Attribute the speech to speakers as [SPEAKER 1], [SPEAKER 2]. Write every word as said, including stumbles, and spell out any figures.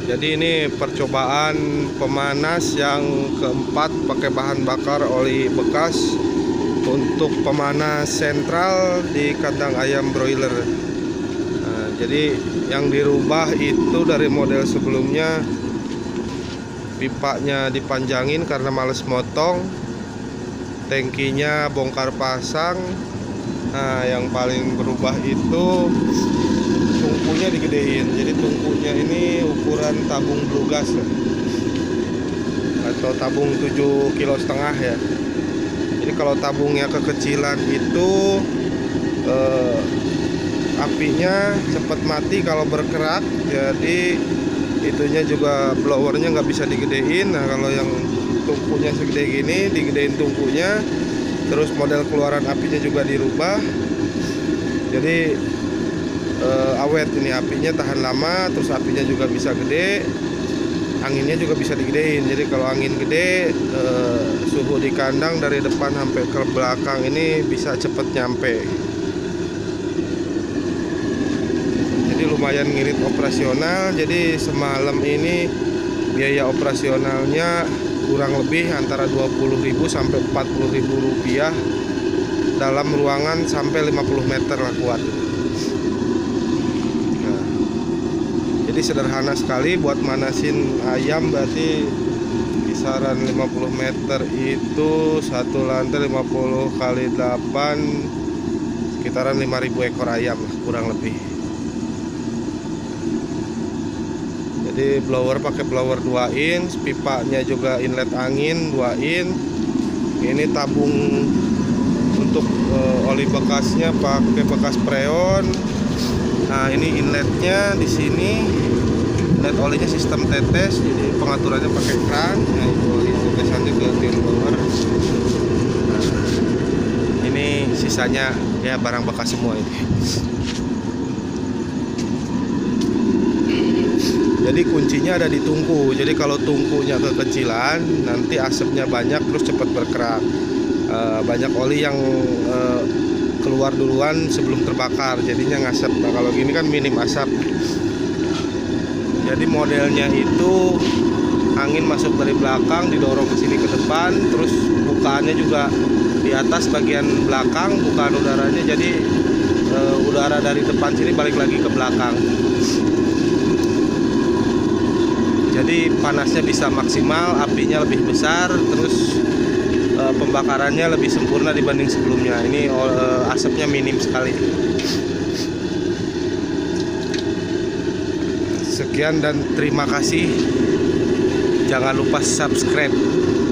[SPEAKER 1] Jadi ini percobaan pemanas yang keempat pakai bahan bakar oli bekas untuk pemanas sentral di kandang ayam broiler. Nah, jadi yang dirubah itu dari model sebelumnya, pipanya dipanjangin karena males motong, tangkinya bongkar pasang. Nah, yang paling berubah itu tungkunya digedein. Jadi tungkunya ini ukuran tabung blue gas ya, atau tabung tujuh kilo setengah ya. Jadi kalau tabungnya kekecilan itu eh, apinya cepat mati kalau berkerak. Jadi itunya juga blowernya nggak bisa digedein. Nah, kalau yang tungkunya segede gini digedein tungkunya, terus model keluaran apinya juga dirubah. Jadi Uh, awet ini, apinya tahan lama, terus apinya juga bisa gede, anginnya juga bisa digedein. Jadi kalau angin gede, uh, suhu di kandang dari depan sampai ke belakang ini bisa cepet nyampe. Jadi lumayan ngirit operasional. Jadi semalam ini biaya operasionalnya kurang lebih antara dua puluh ribu sampai empat puluh ribu rupiah dalam ruangan sampai lima puluh meter lah kuat. Jadi sederhana sekali buat manasin ayam, berarti kisaran lima puluh meter itu satu lantai lima puluh kali delapan, sekitaran lima ribu ekor ayam kurang lebih. Jadi blower pakai blower dua inch, pipanya juga inlet angin dua inch. Ini tabung untuk uh, oli bekasnya pakai bekas freon. Nah, ini inletnya di sini, inlet olinya sistem tetes, jadi pengaturannya pakai kran. Nah, itu oli tetesannya ke pin blower. Nah, ini sisanya ya barang bekas semua ini. Jadi kuncinya ada di tungku. Jadi kalau tungkunya kekecilan, nanti asapnya banyak terus cepat berkerak. E, banyak oli yang e, keluar duluan sebelum terbakar, jadinya ngasap. Nah, kalau gini kan minim asap. Jadi modelnya itu angin masuk dari belakang, didorong ke sini ke depan, terus bukaannya juga di atas bagian belakang, bukaan udaranya. Jadi e, udara dari depan sini balik lagi ke belakang. Jadi panasnya bisa maksimal, apinya lebih besar, terus e, pembakarannya lebih sempurna dibanding sebelumnya. Ini e, asapnya minim sekali. Sekian dan terima kasih. Jangan lupa subscribe.